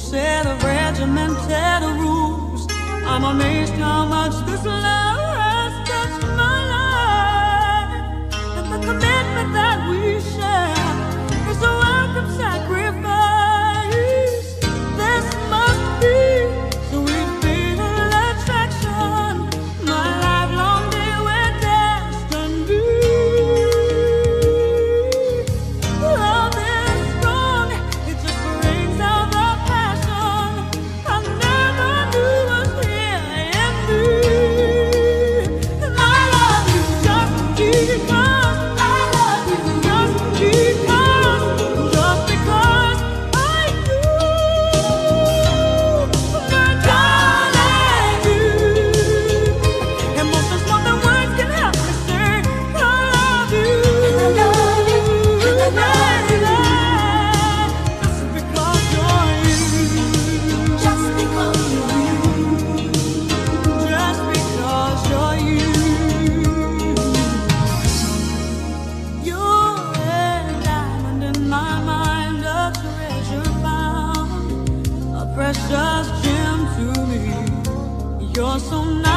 set of regimented rules. I'm amazed how much this love has touched my life, and the commitment that we share is a welcome sacrifice. This must be sweet fatal attraction, my lifelong day we're destined to. Love is strong, it just brings out the passion I never knew was here in me. And I love you just because, I love you just because, just because I do. My darling, you, emotions more than words can help me say. I love you, I love you, I love you, just because you're you, just because you're you, just because you're you. You're a diamond in my mind, a treasure found, a precious gem to me. You're so nice.